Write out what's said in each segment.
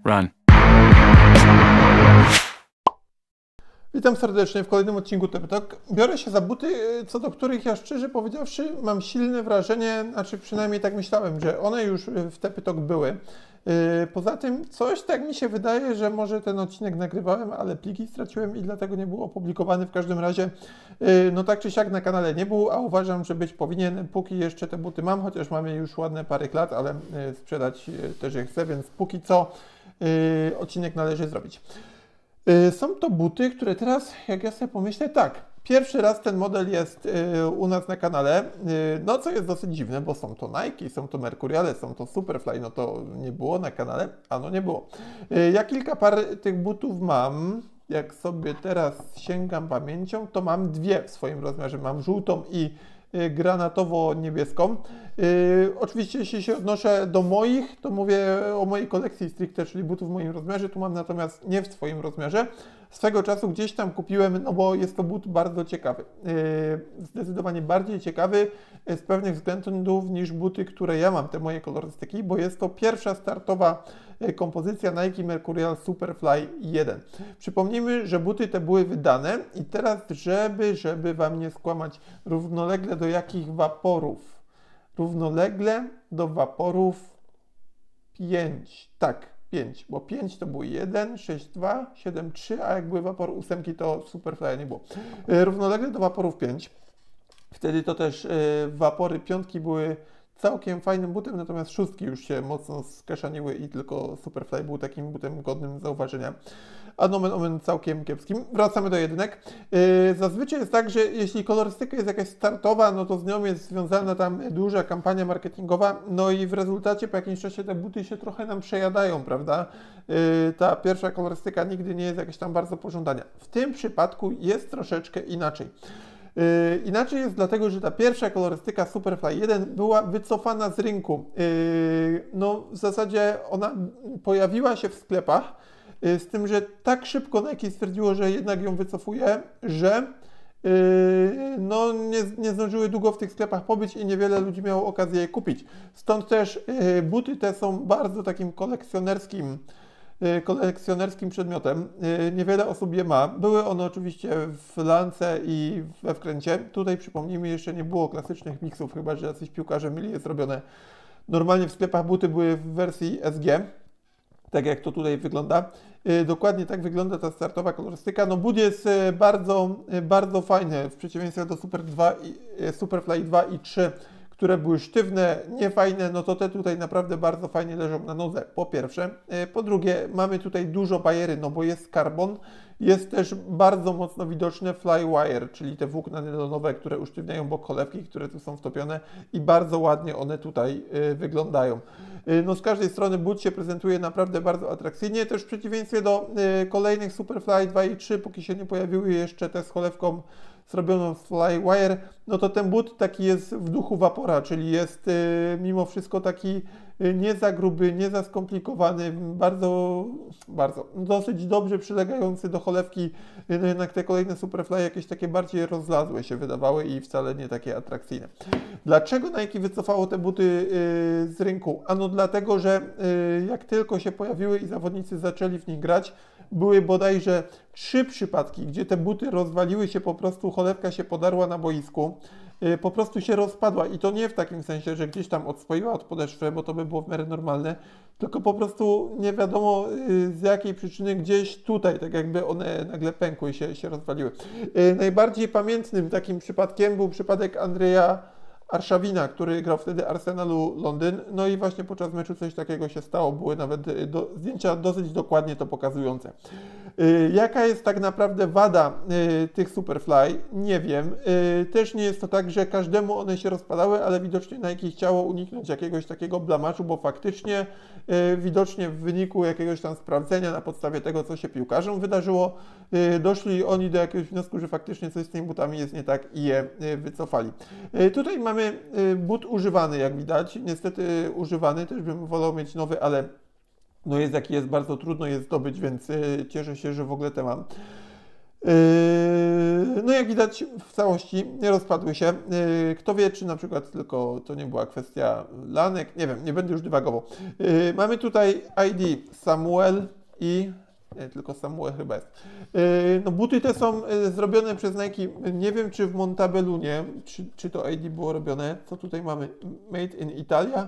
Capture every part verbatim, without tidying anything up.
Run. Witam serdecznie w kolejnym odcinku TechTalk. Biorę się za buty, co do których ja szczerze powiedziawszy mam silne wrażenie, znaczy przynajmniej tak myślałem, że one już w TechTalk były. Poza tym coś tak mi się wydaje, że może ten odcinek nagrywałem, ale pliki straciłem i dlatego nie był opublikowany. W każdym razie, no tak czy siak na kanale nie był, a uważam, że być powinien, póki jeszcze te buty mam, chociaż mamy już ładne parę lat, ale sprzedać też je chcę, więc póki co odcinek należy zrobić. Są to buty, które teraz, jak ja sobie pomyślę, tak, pierwszy raz ten model jest u nas na kanale, no co jest dosyć dziwne, bo są to Nike, są to Mercuriale, są to Superfly, no to nie było na kanale, a no nie było. Ja kilka par tych butów mam, jak sobie teraz sięgam pamięcią, to mam dwie w swoim rozmiarze, mam żółtą i granatowo-niebieską. Yy, oczywiście jeśli się odnoszę do moich, to mówię o mojej kolekcji stricte, czyli butów w moim rozmiarze, tu mam natomiast nie w swoim rozmiarze. Swego czasu gdzieś tam kupiłem, no bo jest to but bardzo ciekawy. Yy, zdecydowanie bardziej ciekawy z pewnych względów niż buty, które ja mam, te moje kolorystyki, bo jest to pierwsza startowa kompozycja Nike Mercurial Superfly jeden. Przypomnijmy, że buty te były wydane i teraz, żeby, żeby Wam nie skłamać, równolegle do jakich waporów? Równolegle do waporów pięć. Tak, pięć, bo pięć to był jeden, sześć, dwa, siedem, trzy, a jak były wapor ósemki, to Superfly nie było. Równolegle do waporów pięć. Wtedy to też wapory piątki były całkiem fajnym butem, natomiast szóstki już się mocno skaszaniły i tylko Superfly był takim butem godnym zauważenia. A nomen omen całkiem kiepskim. Wracamy do jedynek. Yy, zazwyczaj jest tak, że jeśli kolorystyka jest jakaś startowa, no to z nią jest związana tam duża kampania marketingowa, no i w rezultacie po jakimś czasie te buty się trochę nam przejadają, prawda? Yy, ta pierwsza kolorystyka nigdy nie jest jakaś tam bardzo pożądana. W tym przypadku jest troszeczkę inaczej. Yy, inaczej jest dlatego, że ta pierwsza kolorystyka Superfly jeden była wycofana z rynku. Yy, no w zasadzie ona pojawiła się w sklepach, yy, z tym, że tak szybko Nike stwierdziło, że jednak ją wycofuje, że yy, no nie, nie zdążyły długo w tych sklepach pobyć i niewiele ludzi miało okazję je kupić. Stąd też yy, buty te są bardzo takim kolekcjonerskim kolekcjonerskim przedmiotem. Niewiele osób je ma. Były one oczywiście w lance i we wkręcie. Tutaj przypomnijmy, jeszcze nie było klasycznych miksów, chyba że jacyś piłkarze mieli je zrobione. Normalnie w sklepach buty były w wersji S G, tak jak to tutaj wygląda. Dokładnie tak wygląda ta startowa kolorystyka. No but jest bardzo, bardzo fajny w przeciwieństwie do Super dwa, Superfly dwa i trzy, które były sztywne, niefajne, no to te tutaj naprawdę bardzo fajnie leżą na nodze, po pierwsze. Po drugie, mamy tutaj dużo bajery, no bo jest karbon, jest też bardzo mocno widoczne flywire, czyli te włókna nylonowe, które usztywniają bok cholewki, które tu są wtopione i bardzo ładnie one tutaj y, wyglądają. Y, no z każdej strony but się prezentuje naprawdę bardzo atrakcyjnie, też w przeciwieństwie do y, kolejnych Superfly dwa i trzy, póki się nie pojawiły jeszcze te z cholewką zrobioną z flywire, no to ten but taki jest w duchu wapora, czyli jest y, mimo wszystko taki y, nie za gruby, nie za skomplikowany, bardzo, bardzo, dosyć dobrze przylegający do cholewki, y, no jednak te kolejne Superfly jakieś takie bardziej rozlazłe się wydawały i wcale nie takie atrakcyjne. Dlaczego Nike wycofało te buty y, z rynku? Ano dlatego, że y, jak tylko się pojawiły i zawodnicy zaczęli w nich grać, były bodajże trzy przypadki, gdzie te buty rozwaliły się, po prostu cholewka się podarła na boisku, yy, po prostu się rozpadła i to nie w takim sensie, że gdzieś tam odswoiła od podeszwy, bo to by było w miarę normalne, tylko po prostu nie wiadomo yy, z jakiej przyczyny gdzieś tutaj, tak jakby one nagle pękły i się, się rozwaliły. Yy, najbardziej pamiętnym takim przypadkiem był przypadek Andrzeja Arszawina, który grał wtedy Arsenalu Londyn, no i właśnie podczas meczu coś takiego się stało, były nawet do, zdjęcia dosyć dokładnie to pokazujące. Yy, jaka jest tak naprawdę wada yy, tych Superfly? Nie wiem. Yy, też nie jest to tak, że każdemu one się rozpadały, ale widocznie Nike chciało uniknąć jakiegoś takiego blamaczu, bo faktycznie yy, widocznie w wyniku jakiegoś tam sprawdzenia na podstawie tego, co się piłkarzom wydarzyło, yy, doszli oni do jakiegoś wniosku, że faktycznie coś z tymi butami jest nie tak i je yy, wycofali. Yy, tutaj mamy but używany, jak widać, niestety używany, też bym wolał mieć nowy, ale no jest jaki jest, bardzo trudno jest zdobyć, więc cieszę się, że w ogóle te mam. No jak widać w całości nie rozpadły się. Kto wie, czy na przykład tylko to nie była kwestia lanek, nie wiem, nie będę już dywagował. Mamy tutaj I D Samuel i nie, tylko Samuel chyba jest. No buty te są zrobione przez Nike, nie wiem czy w Montabelunie, czy, czy to I D było robione. Co tutaj mamy? Made in Italia.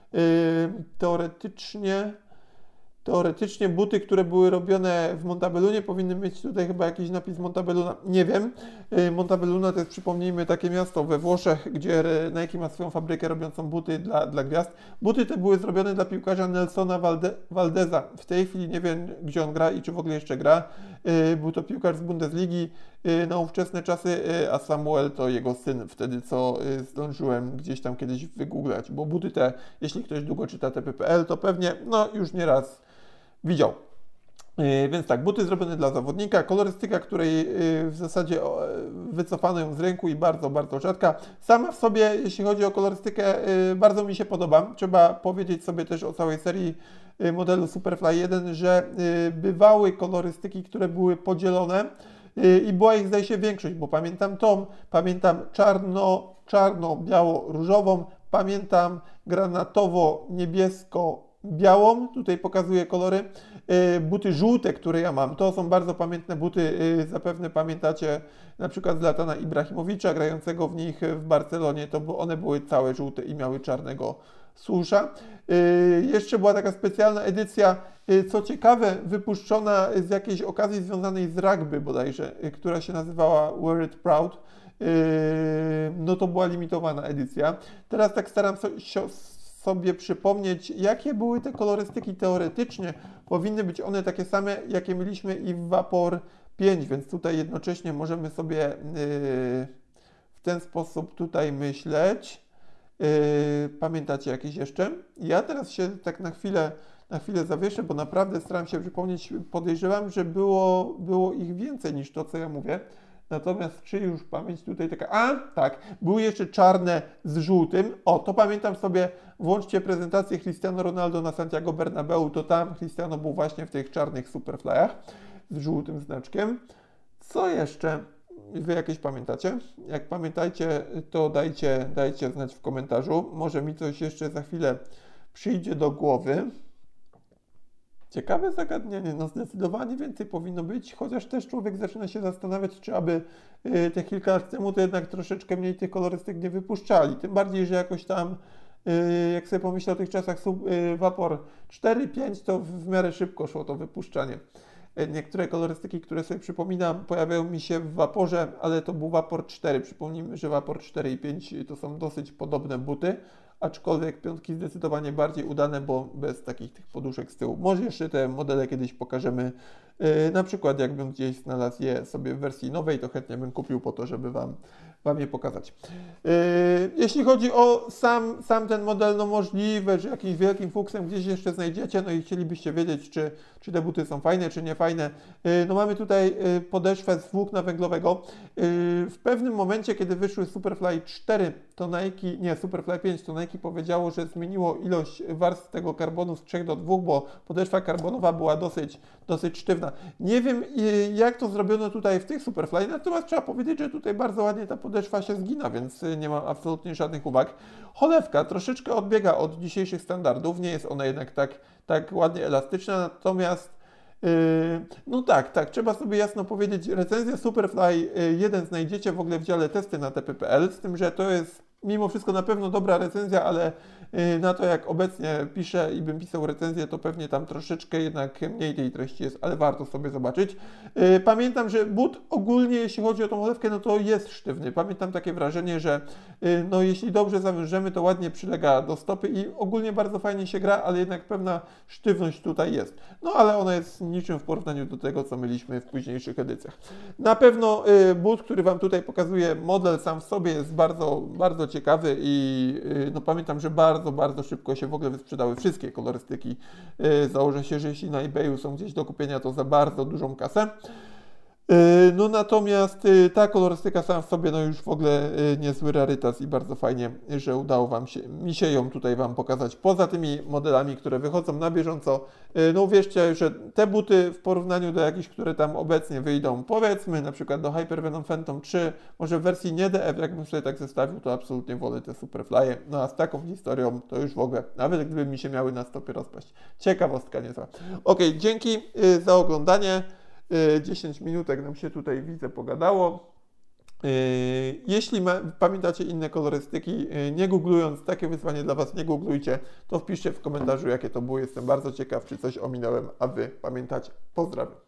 Teoretycznie Teoretycznie buty, które były robione w Montabelunie, powinny mieć tutaj chyba jakiś napis Montabelluna. Nie wiem. Montabelluna to jest, przypomnijmy, takie miasto we Włoszech, gdzie Nike ma swoją fabrykę robiącą buty dla, dla gwiazd. Buty te były zrobione dla piłkarza Nelsona Valde Valdeza. W tej chwili nie wiem, gdzie on gra i czy w ogóle jeszcze gra. Był to piłkarz z Bundesligi na ówczesne czasy, a Samuel to jego syn, wtedy co zdążyłem gdzieś tam kiedyś wygooglać, bo buty te, jeśli ktoś długo czyta T P P L, to pewnie, no już nieraz widział. Yy, więc tak, buty zrobione dla zawodnika, kolorystyka, której yy, w zasadzie o, wycofano ją z rynku i bardzo, bardzo rzadka. Sama w sobie, jeśli chodzi o kolorystykę, yy, bardzo mi się podoba. Trzeba powiedzieć sobie też o całej serii yy, modelu Superfly jeden, że yy, bywały kolorystyki, które były podzielone yy, i była ich, zdaje się, większość, bo pamiętam tą, pamiętam czarno, czarno-biało-różową, pamiętam granatowo-niebiesko białą, tutaj pokazuję kolory, buty żółte, które ja mam, to są bardzo pamiętne buty, zapewne pamiętacie na przykład Zlatana Ibrahimowicza, grającego w nich w Barcelonie, to one były całe żółte i miały czarnego susza. Jeszcze była taka specjalna edycja, co ciekawe, wypuszczona z jakiejś okazji związanej z rugby bodajże, która się nazywała Wear It Proud. No to była limitowana edycja. Teraz tak staram się sobie przypomnieć, jakie były te kolorystyki teoretycznie. Powinny być one takie same, jakie mieliśmy i w Vapor pięć, więc tutaj jednocześnie możemy sobie yy, w ten sposób tutaj myśleć. Yy, pamiętacie jakieś jeszcze? Ja teraz się tak na chwilę, na chwilę zawieszę, bo naprawdę staram się przypomnieć, podejrzewam, że było, było ich więcej niż to, co ja mówię. Natomiast czy już pamięć tutaj taka... A, tak, były jeszcze czarne z żółtym. O, to pamiętam sobie, włączcie prezentację Cristiano Ronaldo na Santiago Bernabeu, to tam Cristiano był właśnie w tych czarnych Superflyach z żółtym znaczkiem. Co jeszcze? Wy jakieś pamiętacie? Jak pamiętajcie, to dajcie, dajcie znać w komentarzu. Może mi coś jeszcze za chwilę przyjdzie do głowy. Ciekawe zagadnienie, no zdecydowanie więcej powinno być, chociaż też człowiek zaczyna się zastanawiać, czy aby y, te kilka lat temu to jednak troszeczkę mniej tych kolorystyk nie wypuszczali. Tym bardziej, że jakoś tam, y, jak sobie pomyślę o tych czasach sub, y, Vapor cztery pięć, to w, w miarę szybko szło to wypuszczanie. Y, niektóre kolorystyki, które sobie przypominam, pojawiają mi się w Vaporze, ale to był Vapor cztery. Przypomnijmy, że Vapor cztery i pięć to są dosyć podobne buty. Aczkolwiek piątki zdecydowanie bardziej udane, bo bez takich tych poduszek z tyłu. Może jeszcze te modele kiedyś pokażemy. Yy, na przykład jakbym gdzieś znalazł je sobie w wersji nowej, to chętnie bym kupił po to, żeby Wam, wam je pokazać. Yy, jeśli chodzi o sam, sam ten model, no możliwe, że jakimś wielkim fuksem gdzieś jeszcze znajdziecie, no i chcielibyście wiedzieć, czy, czy te buty są fajne, czy nie fajne. Yy, no mamy tutaj yy, podeszwę z włókna węglowego. Yy, w pewnym momencie, kiedy wyszły Superfly cztery, to Nike, nie, Superfly pięć, to Nike powiedziało, że zmieniło ilość warstw tego karbonu z trzech do dwóch, bo podeszwa karbonowa była dosyć, dosyć sztywna. Nie wiem, jak to zrobiono tutaj w tych Superfly, natomiast trzeba powiedzieć, że tutaj bardzo ładnie ta podeszwa się zgina, więc nie ma absolutnie żadnych uwag. Cholewka troszeczkę odbiega od dzisiejszych standardów, nie jest ona jednak tak, tak ładnie elastyczna, natomiast Yy, no tak, tak, trzeba sobie jasno powiedzieć, recenzję Superfly jeden znajdziecie w ogóle w dziale testy na T P P L, z tym, że to jest mimo wszystko na pewno dobra recenzja, ale yy, na to jak obecnie piszę i bym pisał recenzję, to pewnie tam troszeczkę jednak mniej tej treści jest, ale warto sobie zobaczyć. Yy, pamiętam, że but ogólnie, jeśli chodzi o tą cholewkę, no to jest sztywny. Pamiętam takie wrażenie, że yy, no jeśli dobrze zawężymy, to ładnie przylega do stopy i ogólnie bardzo fajnie się gra, ale jednak pewna sztywność tutaj jest. No ale ona jest niczym w porównaniu do tego, co mieliśmy w późniejszych edycjach. Na pewno y, but, który Wam tutaj pokazuję, model sam w sobie jest bardzo, bardzo ciekawy i y, no pamiętam, że bardzo, bardzo szybko się w ogóle wysprzedały wszystkie kolorystyki. Y, założę się, że jeśli na eBayu są gdzieś do kupienia, to za bardzo dużą kasę. No natomiast y, ta kolorystyka sama w sobie, no już w ogóle y, niezły rarytas i bardzo fajnie, że udało wam się, mi się ją tutaj wam pokazać. Poza tymi modelami, które wychodzą na bieżąco, y, no uwierzcie, że te buty w porównaniu do jakichś, które tam obecnie wyjdą, powiedzmy na przykład do Hyper Venom Phantom trzy, może w wersji nie D F, jakbym sobie tak zestawił, to absolutnie wolę te Superfly'e. No a z taką historią to już w ogóle, nawet gdyby mi się miały na stopie rozpaść. Ciekawostka niezła. Ok, dzięki y, za oglądanie. dziesięć minutek nam się tutaj, widzę, pogadało. Jeśli ma, pamiętacie inne kolorystyki, nie googlując, takie wyzwanie dla Was, nie googlujcie, to wpiszcie w komentarzu, jakie to było. Jestem bardzo ciekaw, czy coś ominąłem, a Wy pamiętacie. Pozdrawiam.